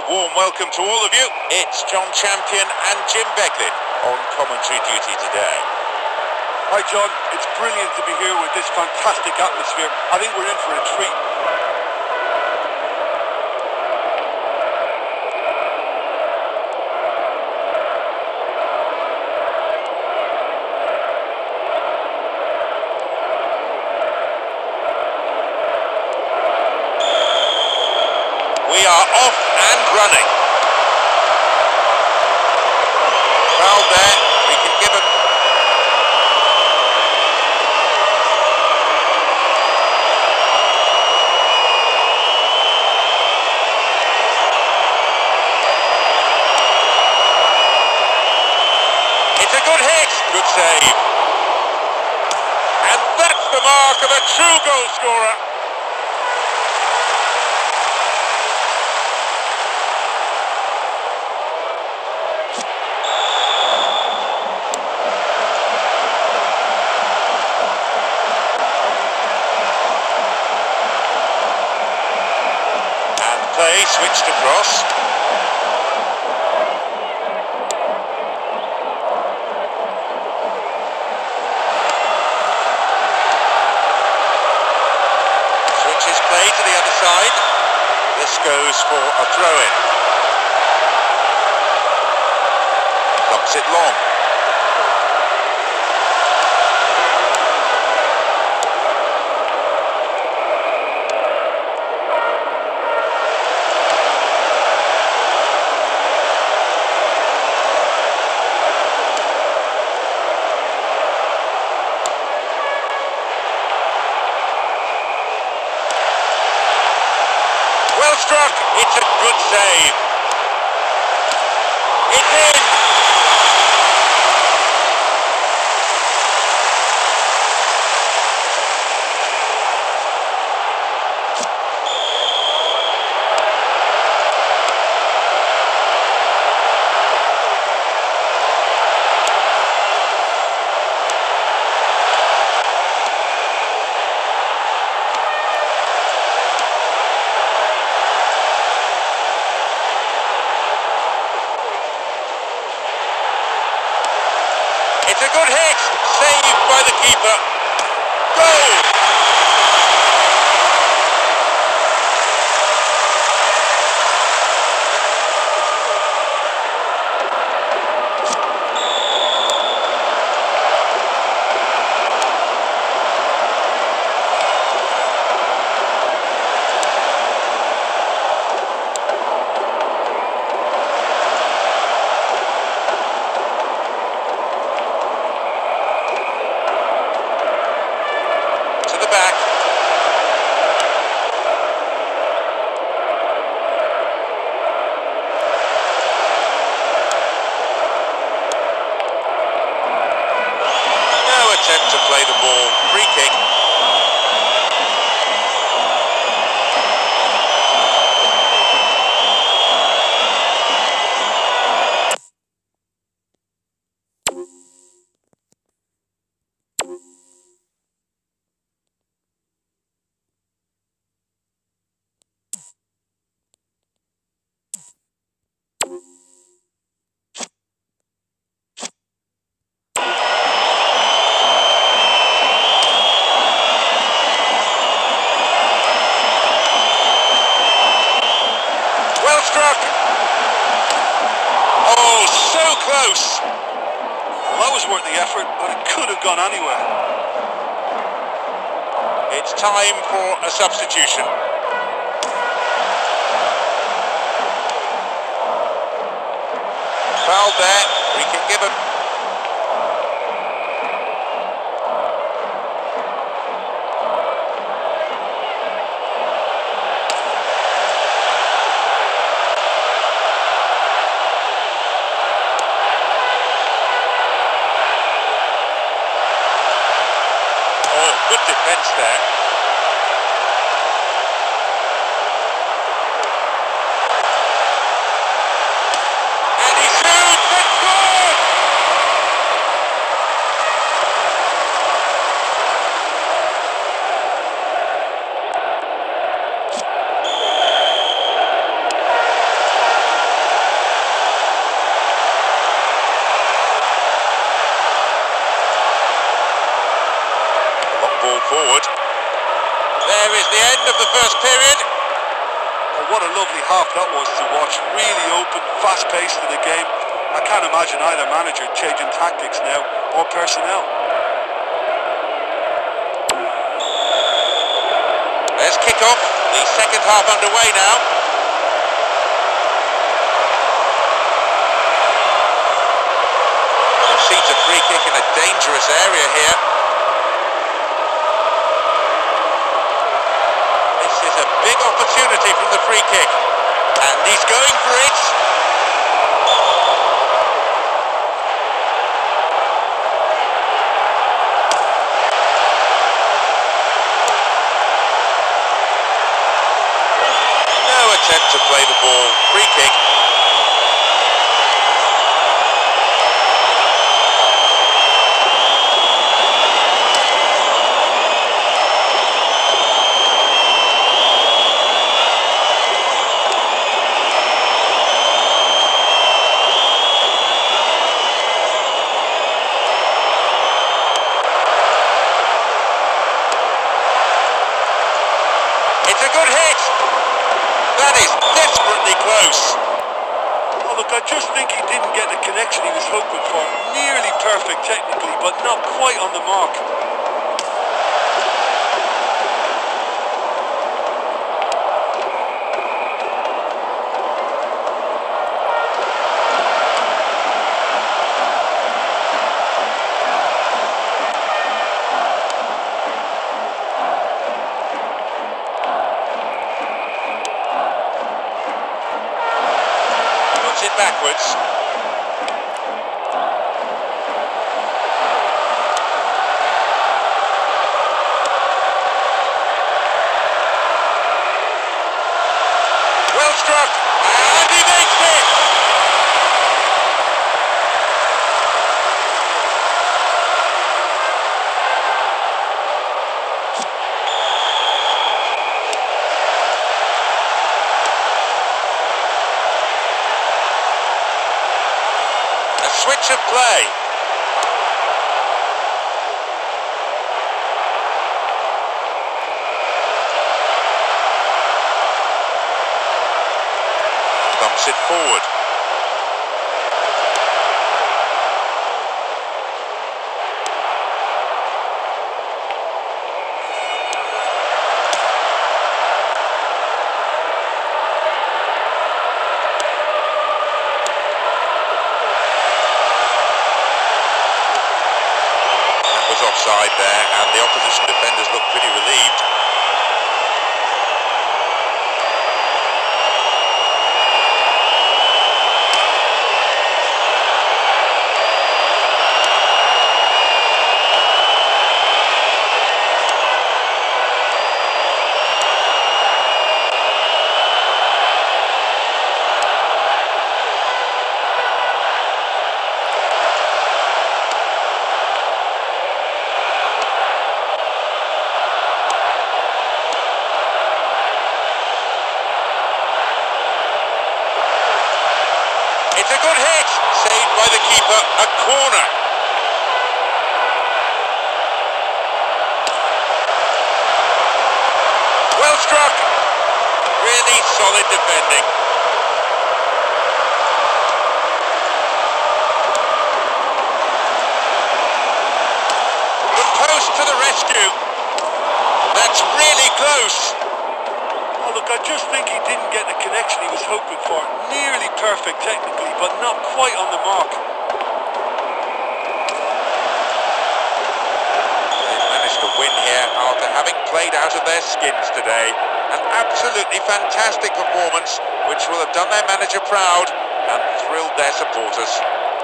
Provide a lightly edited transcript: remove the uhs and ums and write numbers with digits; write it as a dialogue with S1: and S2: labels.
S1: warm welcome to all of you. It's John Champion and Jim Beglin on commentary duty today.
S2: Hi John, it's brilliant to be here with this fantastic atmosphere. I think we're in for a treat.
S1: We are off and running. Foul there, we can give him. It's a good hit, good save. And that's the mark of a true goal scorer. Play switched across. Switches play to the other side. This goes for a throw-in. Dumps it long. Well struck, it's a good save. It's in! It's a good hit, saved by the keeper. Goal! Back. No attempt to play the ball. Free kick. Well struck. Oh, so close.
S2: Well, that was worth the effort, but it could have gone anywhere.
S1: It's time for a substitution. Foul there, we can give him. Good defence there. And he shoots and scores! of the first period.
S2: Oh, what a lovely half that was to watch. Really open, fast-paced in the game. I can't imagine either manager changing tactics now or personnel.
S1: There's kick-off. The second half underway now. Concedes a free kick in a dangerous area here. This is a big opportunity from the free kick. And he's going for it. Attempt to play the ball, free kick. It's a good hit. That is desperately close.
S2: Oh, look, I just think he didn't get the connection he was hoping for. Nearly perfect technically, but not quite on the mark.
S1: It backwards. Well struck, and he makes it! Switch of play. Bumps it forward. Offside there, and the opposition defenders look pretty relieved. It's a good hit, saved by the keeper, a corner. Well struck, really solid defending. The post to the rescue. That's really close.
S2: Oh, look, I just think he didn't get the connection he was hoping for. Nearly perfect technically, but not quite on the mark.
S1: They've managed to win here after having played out of their skins today. An absolutely fantastic performance, which will have done their manager proud and thrilled their supporters.